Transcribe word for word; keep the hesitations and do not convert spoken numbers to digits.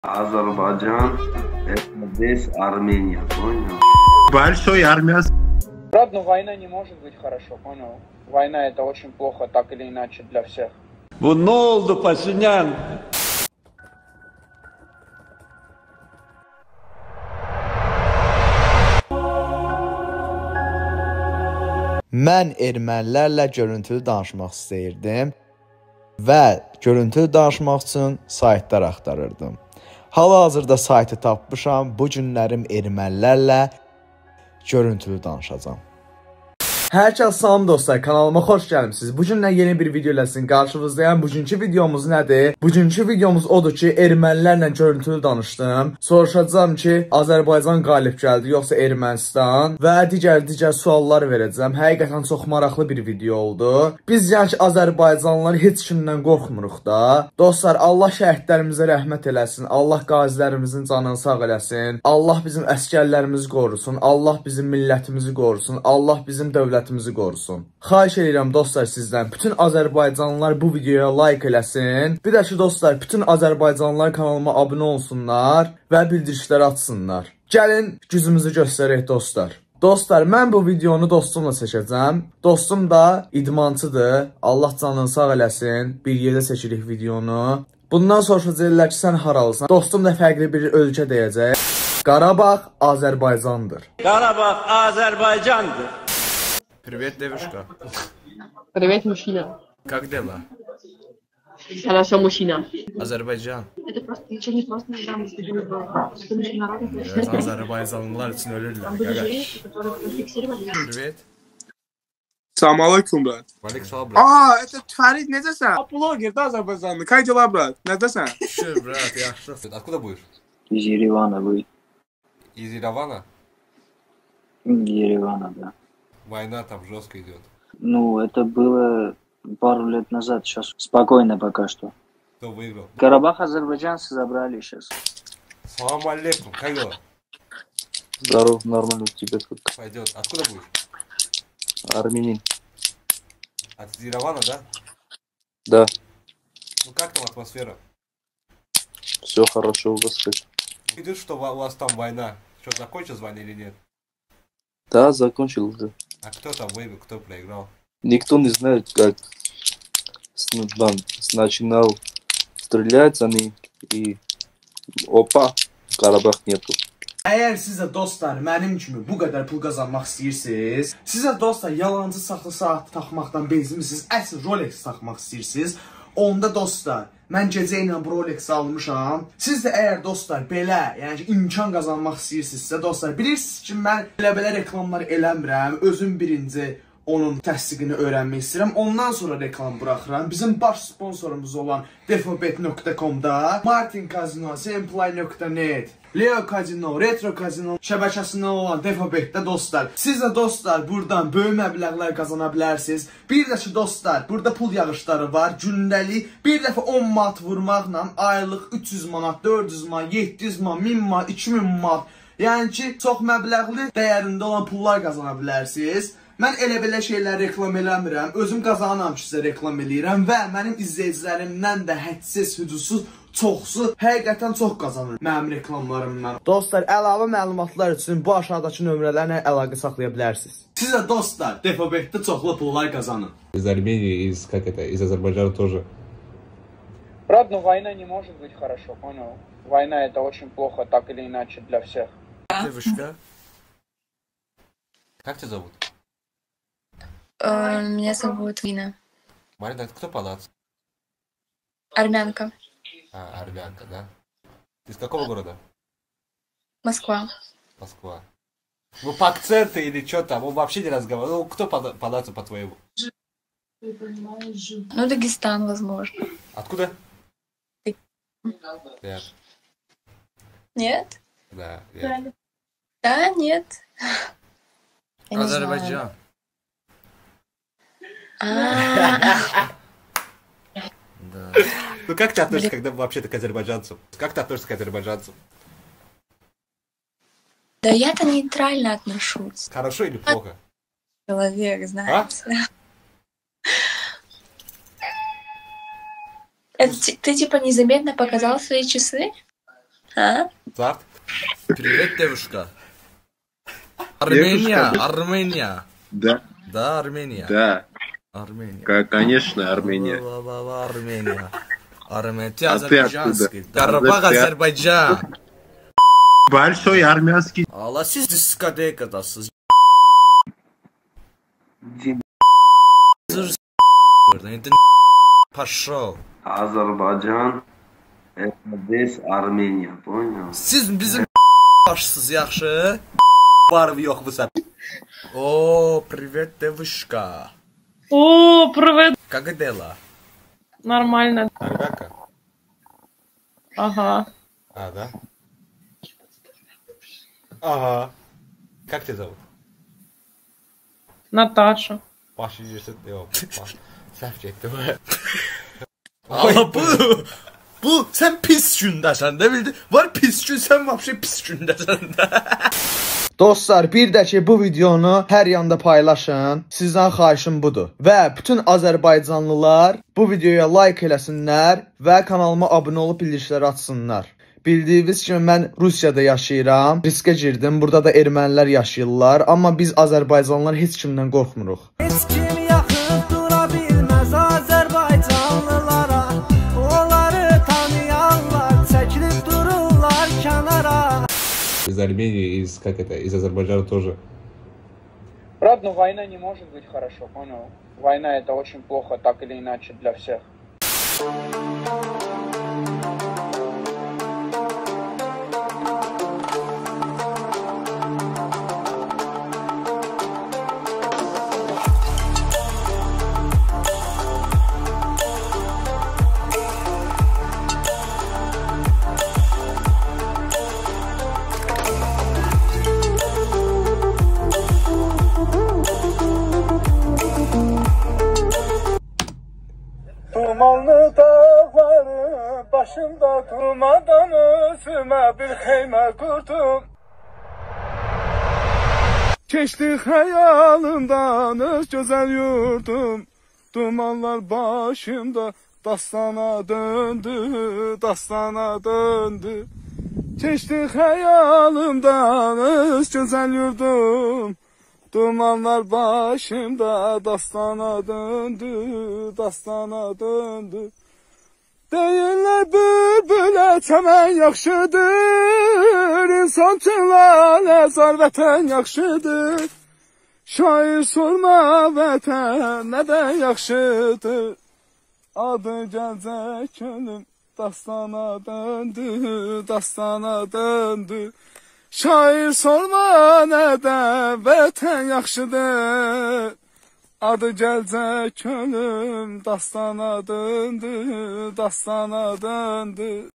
Азербайджан — это здесь Армения, понял? Большой армия. Брат, ну война не может быть хорошо, понял? Война это очень плохо, так или иначе, для всех. Bu ne oldu Paşinyan? Mən ermənilərlə görüntülü danışmaq istəyirdim və görüntülü danışmaq üçün saytlar axtarırdım. Hal-hazırda saytı tapmışam, bu günlərim ermənilərlə görüntülü danışacağam. Hər kəs salam dostlar, kanalıma xoş gəlmisiniz. Bu gün yeni bir video ilə sizin qarşınızdayım. Bugünkü videomuz nədir? Bugünkü videomuz odur ki, ermənilərlə görüntülü danışdım. Soruşacağam ki, Azərbaycan qalib gəldi, yoxsa Ermənistan və digər-digər suallar verəcəm. Həqiqətən çox maraqlı bir video oldu. Biz yəni ki, Azərbaycanlılar heç kimdən qorxmuruq da. Dostlar, Allah şəhidlərimizə rəhmət eləsin. Allah qazilərimizin canını sağ eləsin. Allah bizim əskərlərimizi qorusun. Allah bizim millətimizi qorusun. Allah bizim dövlət qorusun. Xahiş edirəm dostlar sizdən, bütün Azərbaycanlılar bu videoya like eləsin. Bir də ki dostlar, bütün Azərbaycanlılar kanalıma abunə olsunlar və bildirişləri açsınlar. Gəlin gücümüzü göstərək dostlar. Dostlar, mən bu videonu dostumla çəkəcəm. Dostum da idmançıdır. Allah canını sağ eləsin. Bir yerdə çəkirik videonu. Bundan soruşacaqlar ki, sən haralısın? Dostum da fərqli bir ölkə deyəcək. Qarabağ Azərbaycandır. Qarabağ Azərbaycandır. Привет, девушка. Привет, мужчина. Как дела? Хорошо, мужчина. Azerbaycan. Это просто ничего не просто не дам, это международный. Evet, Azerbaycanlılar için ölürler. Привет. Salam alaikum, brat. Valik sağ brat. Aa, это Farid, necəsən? Blogger da Azərbaycanlı. Kaydılar, brat. Nədəsən? Şükür, brat, yaxşı. Откуда будешь? Из Еревана вы. Из Еревана? Еревана, да. Война там жестко идет. Ну, это было пару лет назад, сейчас спокойно пока что. Кто выиграл? Карабах азербайджанцы забрали сейчас. Салам алейкум, как дела? Здорово, нормально, у тебя как? Пойдет. Откуда будешь? Армянин. От Еревана, да? Да. Ну как там атмосфера? Все хорошо у вас, кстати. Видишь, что у вас там война? Что, закончилась война или нет? Да, закончил уже. А кто там выиграл, кто проиграл? Никто не знает, как начинал стрелять они и опа, Карабах нету. Əgər sizə dostlar mənim kimi bu qədər pul qazanmaq istəyirsiniz, sizə dostlar yalancı saxlı saat taxmaqdan bezmisiniz, əsl Rolex taxmaq istəyirsiniz, onda dostlar mən gecə ilə bu Rolex-i almışam. Siz də əgər dostlar belə, yəni ki, imkan qazanmaq istəyirsinizsə, dostlar bilirsiniz ki, mən belə-belə reklamlar eləmirəm, özüm birinci onun təsdiqini öyrənmək istəyirəm. Ondan sonra reklam buraxıram. Bizim baş sponsorumuz olan defobet nöqtə com'da Martin Casino, Simplay nöqtə net, Leo Casino, Retro Casino şəbəkəsindən olan defobetdə dostlar, siz də dostlar buradan böyük məbləğlər qazana bilərsiniz. Bir də ki dostlar, burada pul yağışları var. Gündəlik bir dəfə on manat vurmaqla aylıq üç yüz manat, dörd yüz manat, yeddi yüz manat, min manat, iki min manat, yəni ki çox məbləğli dəyərində olan pullar qazana bilərsiniz. Mən elə belə şeylər reklam eləmirəm, özüm qazanam ki, sizə reklam eləyirəm və mənim izləyicilərimdən də hədsiz, hüdudsuz, çoxsu, həqiqətən çox qazanır mənim reklamlarımdan. Dostlar, əlavə məlumatlar üçün bu aşağıdakı nömrələrlə əlaqə saxlaya bilərsiniz. Sizə dostlar, defobetdə çoxlu pullar qazanın. Из Армении, из, как это, из Азербайджана тоже. Брат, ну война не может быть хорошо, понял? Война это очень плохо, так или иначе, для всех. Девушка. Как тебя зовут? Uh, меня зовут Лина. Марина, это кто по нации? Армянка. А, армянка, да? Из какого города? Москва. Москва. Ну, по акценту или что там? Он вообще не разговаривает. Ну, кто по, по нации, по-твоему? Ну, Дагестан, возможно. Откуда? Ты... Нет. Нет? Да, нет. Да, нет. Азербайджан. Да. Ну как ты относишься, когда вообще-то к азербайджанцам? Как ты относишься к азербайджанцам? Да я-то нейтрально отношусь. Хорошо или плохо? Человек, знаете. А? Это, ты типа незаметно показал свои часы? Ha? Zart. Привет, девушка. Армения, Армения. Да. Да, Армения. Да. Армения. К- Конечно, Армения. Ва-ва-ва, Армения. Армения. Ты А ты азербайджанский. откуда? Карабах, Да, ты- Азербайджан. Большой армянский. Allah, siz diskotекadasınız. Пошел. Azerbaycan, Erməniz, Armeniya, понял? Siz bizim başsız yaxşı. Var mı yok mu sen? О, привет, девушка. О, привет. Как дела? Нормально. Арбяка? Ага. А, да? Ага. Как тебя зовут? Наташа. Паша Юсуп. Yok. Səhv getdi. Allah bu, bu sen pis gündəsən də bildin. Var pis gün, sen vapşe pis gündəsən də. Dostlar, bir də ki bu videonu hər yanda paylaşın. Sizdən xahişim budur. Və bütün Azərbaycanlılar bu videoya like eləsinlər və kanalıma abunə olub bildirişləri açsınlar. Bildiyiniz kimi mən Rusiyada yaşayıram. Riskə girdim. Burada da ermənilər yaşayırlar. Amma biz Azərbaycanlılar heç kimdən qorxmuruq. Heç kim yaxın dura bilməz Azərbaycanlılara. Onları tanıyanlar çəkilib dururlar kənara. Из Армении, из, как это, из Азербайджана тоже. Брат, ну война не может быть хорошо, понял? Война это очень плохо, так или иначе, для всех. Dumanlı dağları başımda durmadan özüme bir xeymə qurdum. Keçdi xəyalımdan öz gözəl yurdum. Dumanlar başımda dastana döndü, dastana döndü. Keçdi xəyalımdan öz gözəl yurdum. Dumanlar başımda dastana döndü, dastana döndü. Deyirlər bülbülə çəmən yaxşıdır, insan üçün laləzar vətən yaxşıdır. Şair sorma vətən nədən yaxşıdır, adı gəlcək könlüm dastana döndü, dastana döndü. Şair sorma nədən vətən yaxşıdır, adı gəlcək könlüm dastana döndü, dastana döndü.